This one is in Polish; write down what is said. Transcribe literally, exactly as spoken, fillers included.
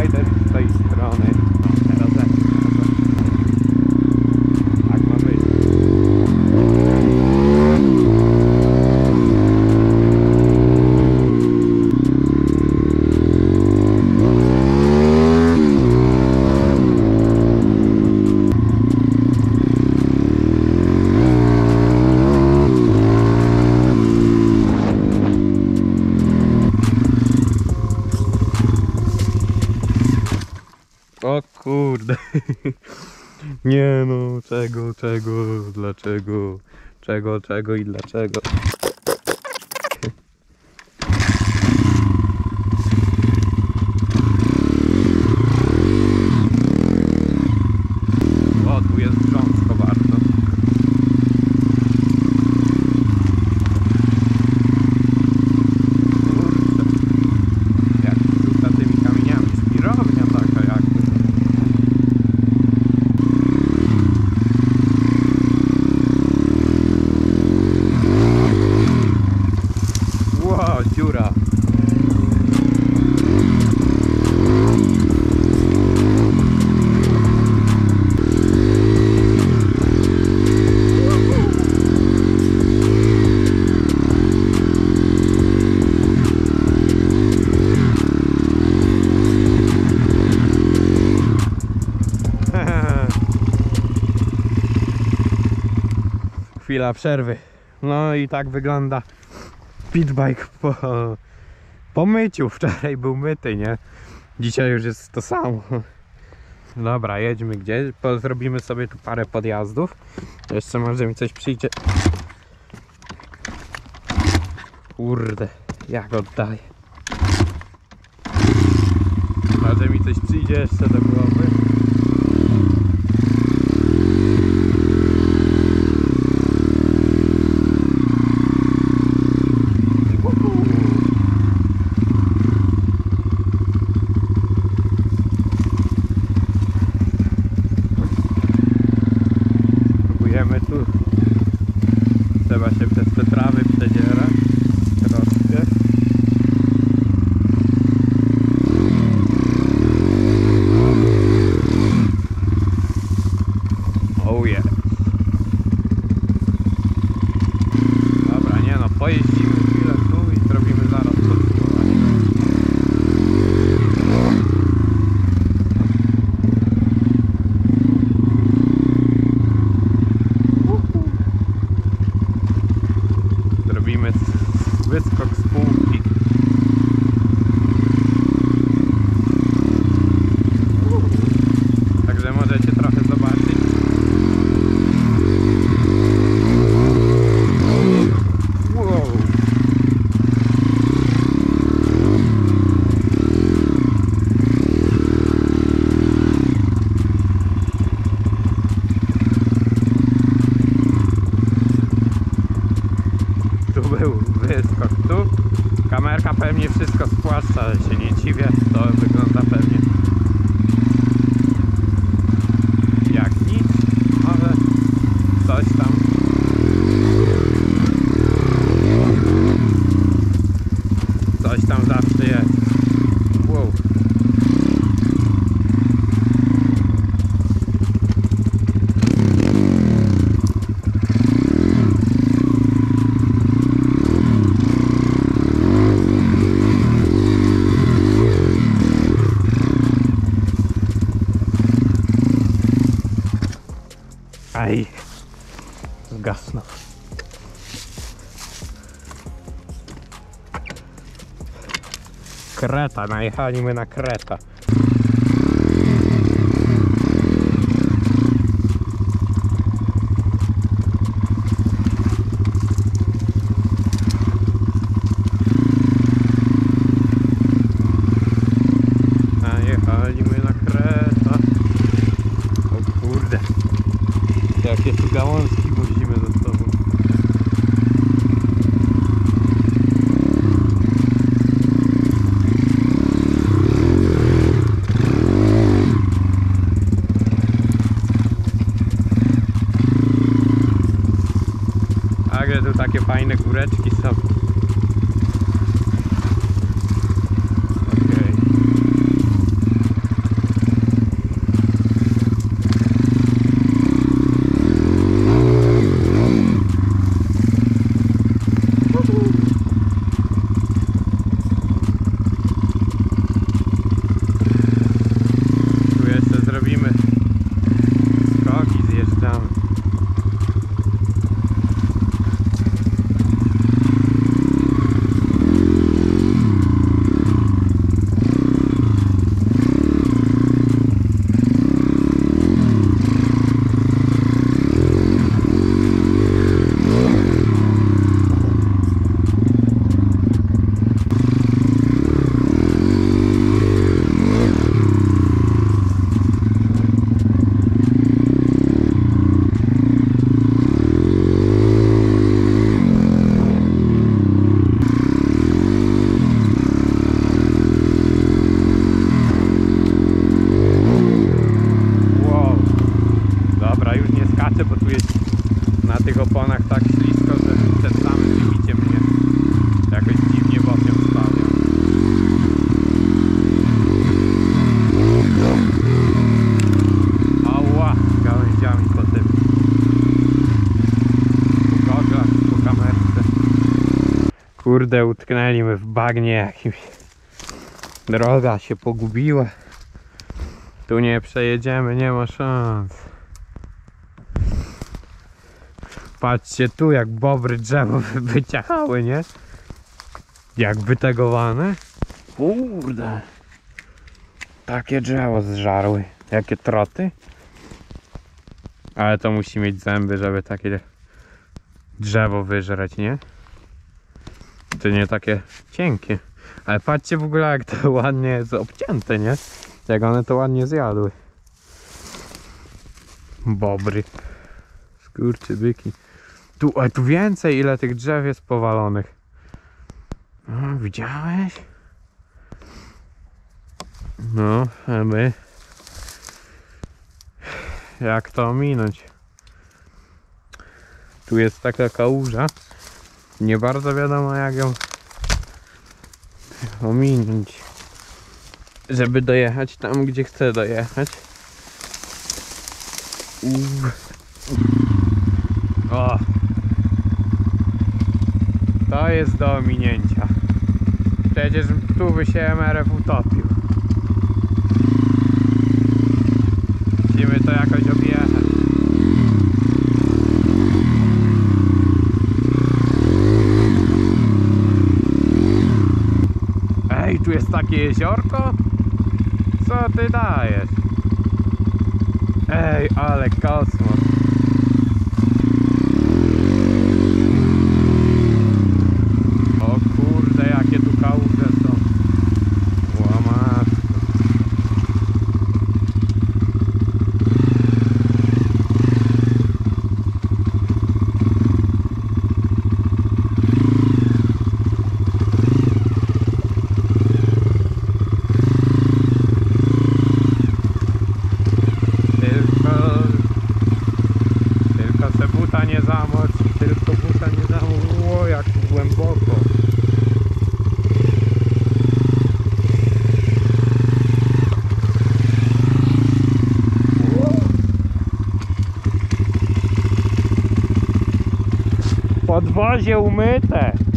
tutaj też z tej strony. Teraz tak. Tak ma być. O kurde. Nie no, czego, czego, dlaczego, czego, czego i dlaczego. O, tu jest grząsko bardzo. Jak rzuca tymi kamieniami, spirownia taka jakby. Ło, dziura. Chwila przerwy. No i tak wygląda pitbike po, po myciu. Wczoraj był myty, nie? Dzisiaj już jest to samo. Dobra, jedźmy gdzieś. Zrobimy sobie tu parę podjazdów. Jeszcze może mi coś przyjdzie. Kurde, jak oddaję. Może mi coś przyjdzie jeszcze do głowy. Tu trzeba się przez te trawy przedzierać troszkę. Oh yeah. Dobra, nie no, pojeździmy chwilę tu i zrobimy zaraz podsumowanie. Zrobimy wyskok z półki. Także możecie trochę zobaczyć. Wow. Tu był wyskok tu. Kamerka pewnie wszystko spłaszcza, ale się nie dziwię. To wygląda pewnie jak nic, ale coś tam. Coś tam zawsze jest. Wow. Aj, zgasnął. Kreta, najechaliśmy na Kreta. Najechaliśmy na Kreta. O kurde. Jakie tu gałązki wozimy ze sobą. Także tu takie fajne góreczki są. Okay. Kurde, utknęliśmy w bagnie jakimś. Droga się pogubiła. Tu nie przejedziemy, nie ma szans. Patrzcie tu, jak bobry drzewo wyciachały, nie? Jak wytegowane. Kurde. Takie drzewo zżarły. Jakie troty. Ale to musi mieć zęby, żeby takie drzewo wyżreć, nie? To nie takie cienkie. Ale patrzcie w ogóle, jak to ładnie jest obcięte, nie? Jak one to ładnie zjadły. Bobry. Skurczybyki. Tu, a tu więcej, ile tych drzew jest powalonych. O, widziałeś? No, a my... Jak to ominąć? Tu jest taka kałuża. Nie bardzo wiadomo, jak ją ominąć, żeby dojechać tam, gdzie chcę dojechać. Uff. O! To jest do ominięcia. Przecież tu by się M R F utopił. Musimy to jakoś objechać. Ej, tu jest takie jeziorko? Co ty dajesz? Ej, ale kosmos. O kurde, jakie tu kałuże są. Łamatko. Nie zamocz, tylko buta nie zamocz. O, jak głęboko. Podwozie umyte.